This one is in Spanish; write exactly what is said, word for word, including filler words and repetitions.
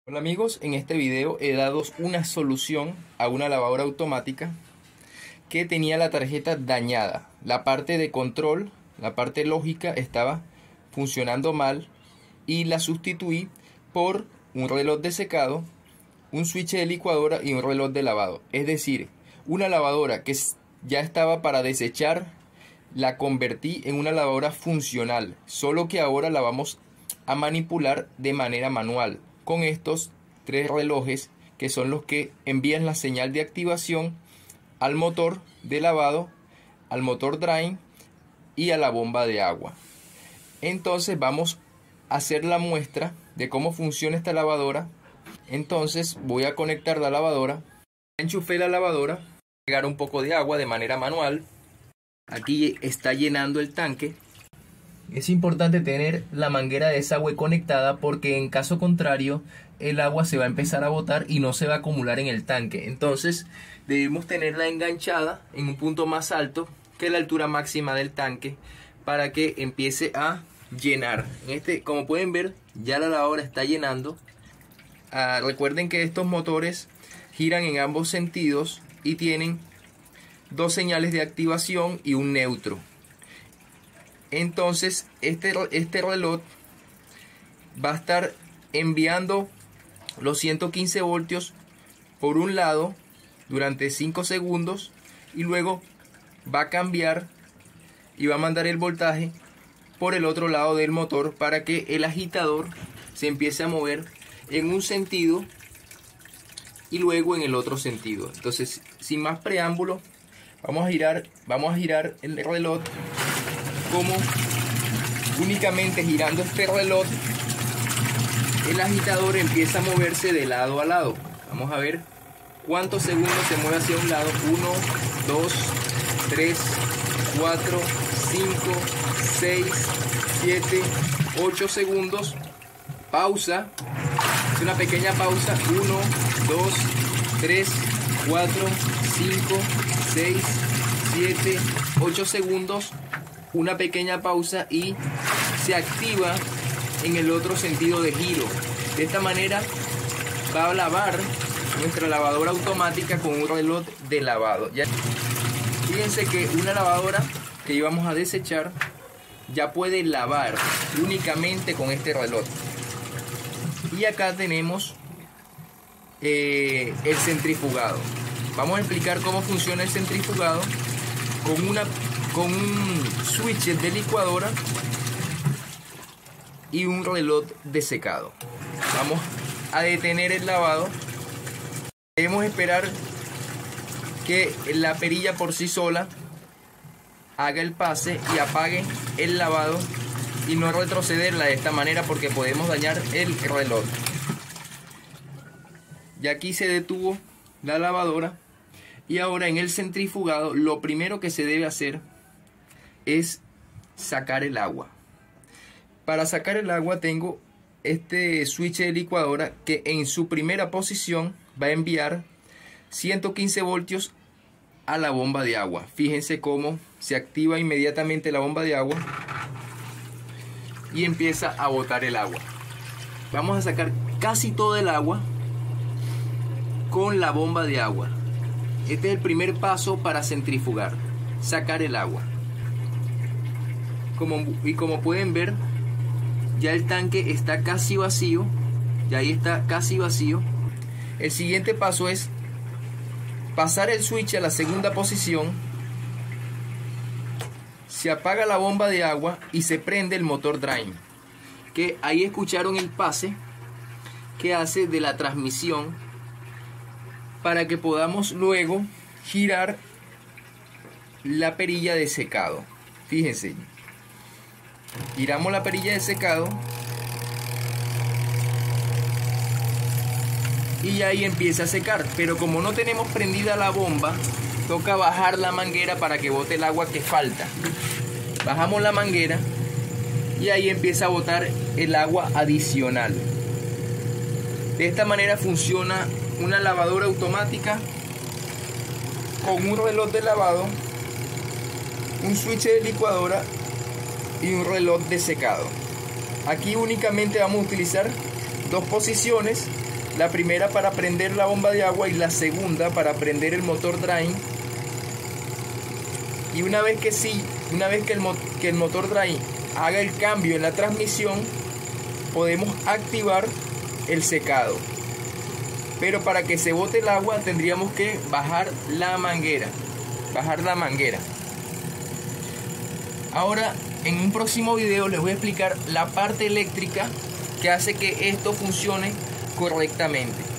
Hola amigos, en este video he dado una solución a una lavadora automática que tenía la tarjeta dañada. La parte de control, la parte lógica estaba funcionando mal y la sustituí por un reloj de secado, un switch de licuadora y un reloj de lavado. Es decir, una lavadora que ya estaba para desechar, la convertí en una lavadora funcional, solo que ahora la vamos a manipular de manera manual con estos tres relojes que son los que envían la señal de activación al motor de lavado, al motor drain y a la bomba de agua. Entonces vamos a hacer la muestra de cómo funciona esta lavadora. Entonces voy a conectar la lavadora, enchufé la lavadora, agregar un poco de agua de manera manual. Aquí está llenando el tanque. Es importante tener la manguera de desagüe conectada porque en caso contrario el agua se va a empezar a botar y no se va a acumular en el tanque. Entonces debemos tenerla enganchada en un punto más alto que la altura máxima del tanque para que empiece a llenar. En este, como pueden ver, ya la lavadora está llenando. Ah, recuerden que estos motores giran en ambos sentidos y tienen dos señales de activación y un neutro. Entonces este, este reloj va a estar enviando los ciento quince voltios por un lado durante cinco segundos y luego va a cambiar y va a mandar el voltaje por el otro lado del motor para que el agitador se empiece a mover en un sentido y luego en el otro sentido. Entonces, sin más preámbulo, vamos a girar, vamos a girar el reloj. Como únicamente girando este reloj el agitador empieza a moverse de lado a lado. Vamos a ver cuántos segundos se mueve hacia un lado. Uno, dos, tres, cuatro, cinco, seis, siete, ocho segundos. Pausa. Es una pequeña pausa. Uno, dos, tres, cuatro, cinco, seis, siete, ocho segundos. Una pequeña pausa y se activa en el otro sentido de giro. De esta manera va a lavar nuestra lavadora automática con un reloj de lavado. Ya, fíjense que una lavadora que íbamos a desechar ya puede lavar únicamente con este reloj. Y acá tenemos eh, el centrifugado. Vamos a explicar cómo funciona el centrifugado con una con un switch de licuadora y un reloj de secado. Vamos a detener el lavado. Debemos esperar que la perilla por sí sola haga el pase y apague el lavado y no retrocederla de esta manera porque podemos dañar el reloj. Y aquí se detuvo la lavadora y ahora en el centrifugado lo primero que se debe hacer es sacar el agua. Para sacar el agua tengo este switch de licuadora que en su primera posición va a enviar ciento quince voltios a la bomba de agua. Fíjense cómo se activa inmediatamente la bomba de agua y empieza a botar el agua. Vamos a sacar casi todo el agua con la bomba de agua. Este es el primer paso para centrifugar, sacar el agua. Como, y como pueden ver, ya el tanque está casi vacío. Ya ahí está casi vacío. El siguiente paso es pasar el switch a la segunda posición. Se apaga la bomba de agua y se prende el motor drain. Que ahí escucharon el pase que hace de la transmisión para que podamos luego girar la perilla de secado. Fíjense. Giramos la perilla de secado y ahí empieza a secar, pero como no tenemos prendida la bomba, toca bajar la manguera para que bote el agua que falta. Bajamos la manguera y ahí empieza a botar el agua adicional. De esta manera funciona una lavadora automática con un reloj de lavado, un switch de licuadora y un reloj de secado. Aquí únicamente vamos a utilizar dos posiciones La primera para prender la bomba de agua y la segunda para prender el motor drain. Y una vez que sí, una vez que el, que el motor drain haga el cambio en la transmisión, podemos activar el secado. Pero para que se bote el agua tendríamos que bajar la manguera. Bajar la manguera. Ahora, en un próximo video les voy a explicar la parte eléctrica que hace que esto funcione correctamente.